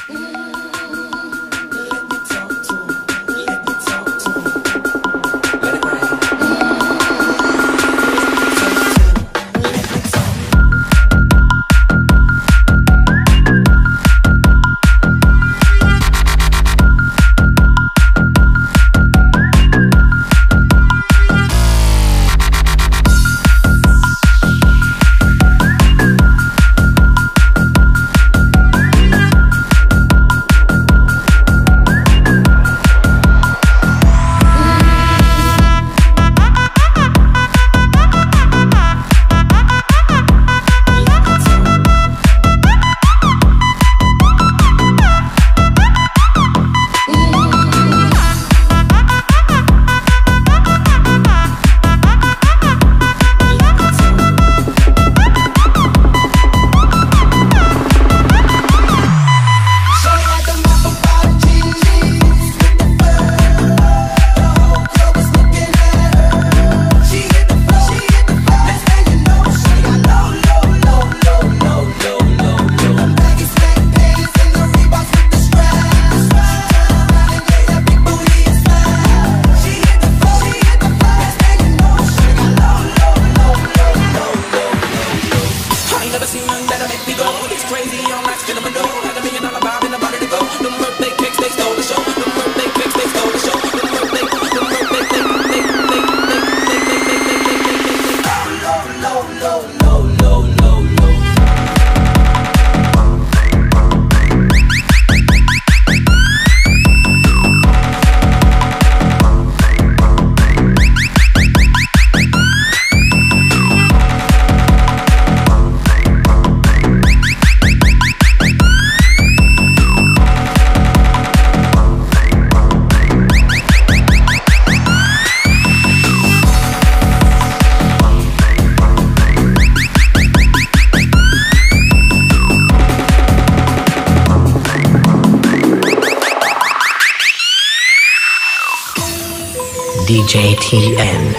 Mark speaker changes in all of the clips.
Speaker 1: DJ TN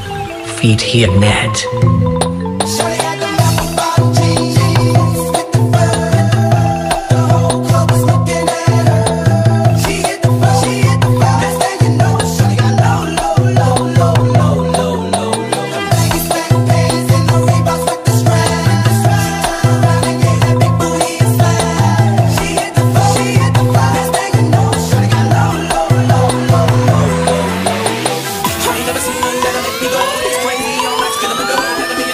Speaker 1: Feet here net.
Speaker 2: Never seen none that'll make me go. It's crazy, all night, spinning my dough.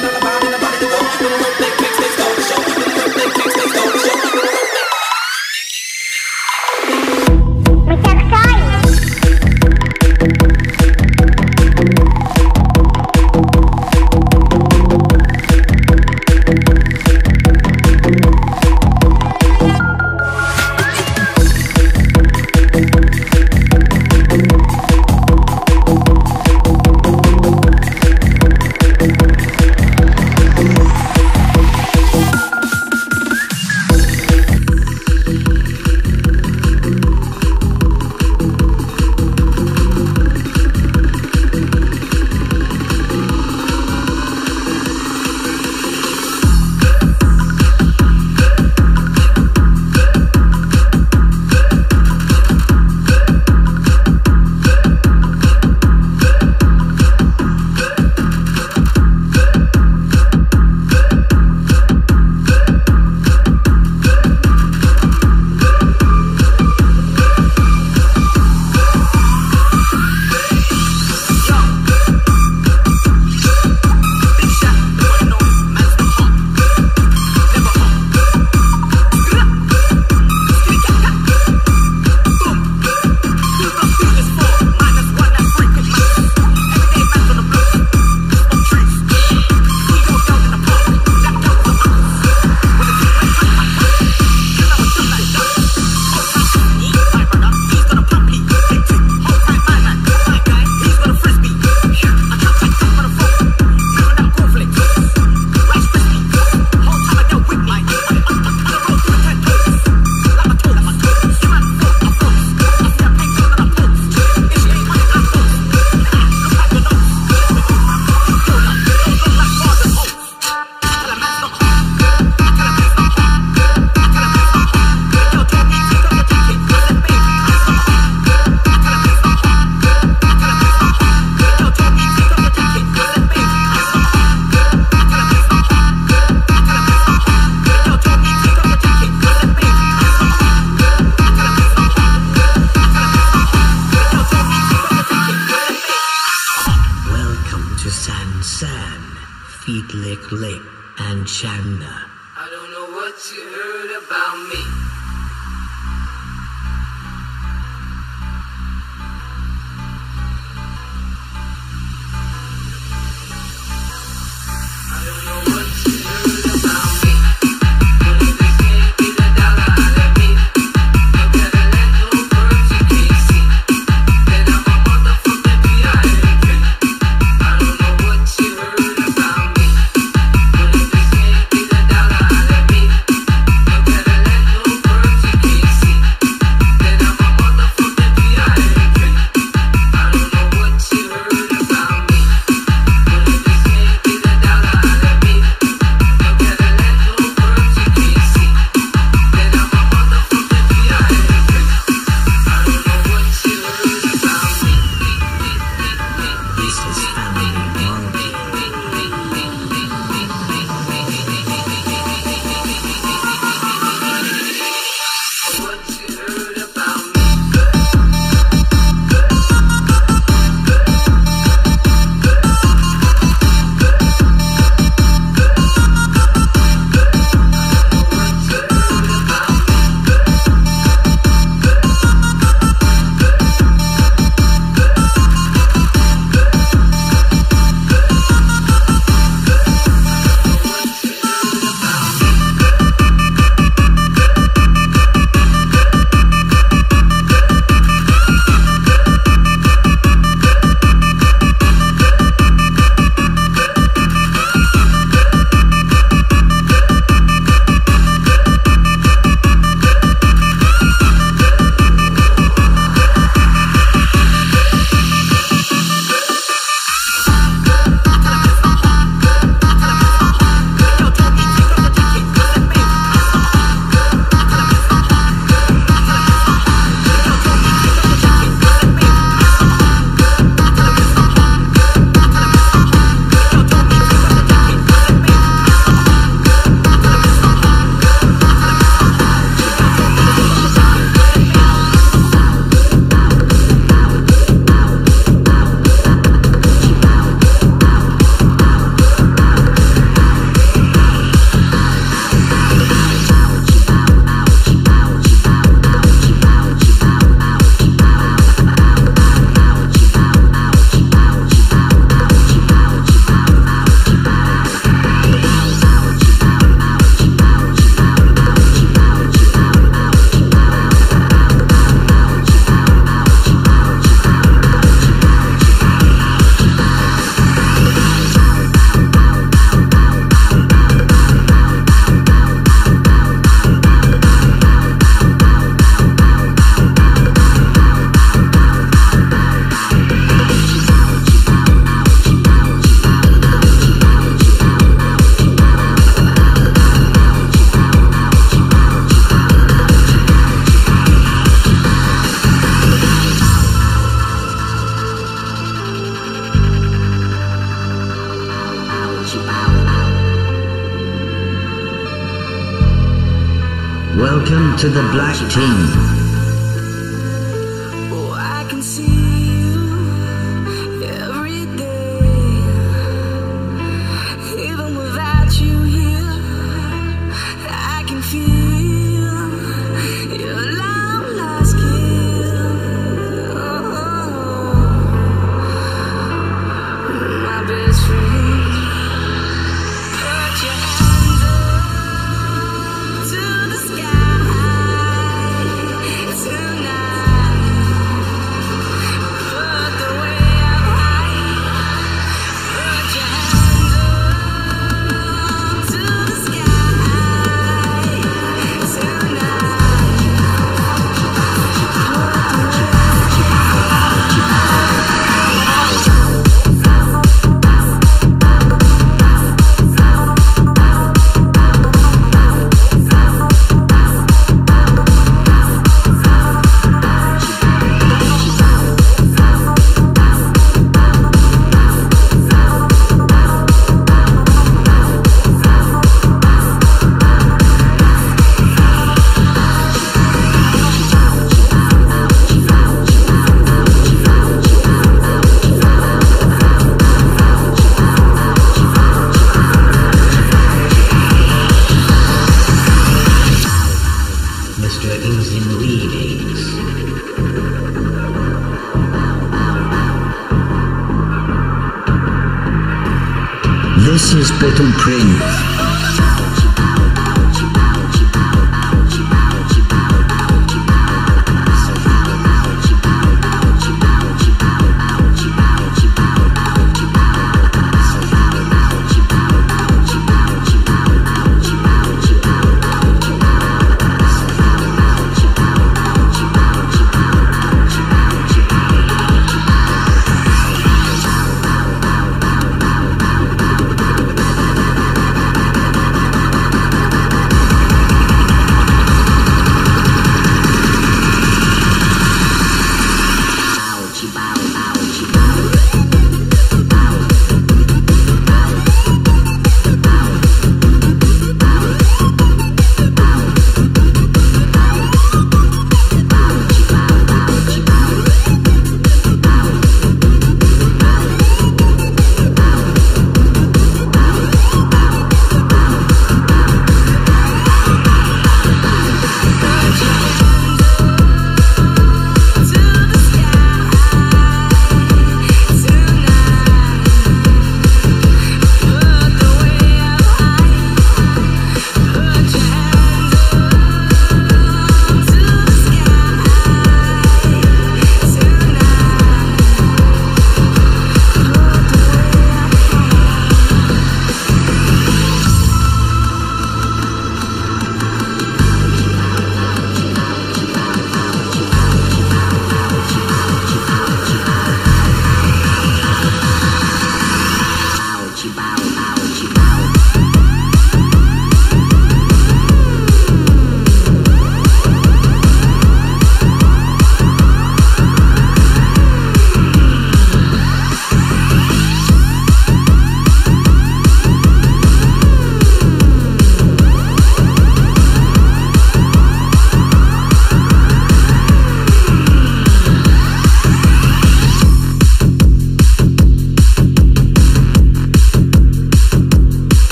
Speaker 2: heard about me? I don't know what you heard about me. But if this can't get a dollar out of me, you better let those birds you can't see. Then I'm a motherfucking PIMP. I don't know what you heard about me. But if this can't get a dollar out of me, you better let those birds you can't see. Then I'm a motherfucking PIMP. I don't know what you heard about me. But if this can't get a dollar out of me, you better let those birds you can't see. Then I'm a motherfucking PIMP. I don't know what you heard about me.
Speaker 1: This is Family Monkey.
Speaker 2: What you heard about me.
Speaker 1: Welcome to the Black Team.
Speaker 2: Oh, I can see you every day. Even without you here, I can feel your long lost kiss. My best friend. Put your hands up to the sky.
Speaker 1: patterns in weavings. This is Little Prince.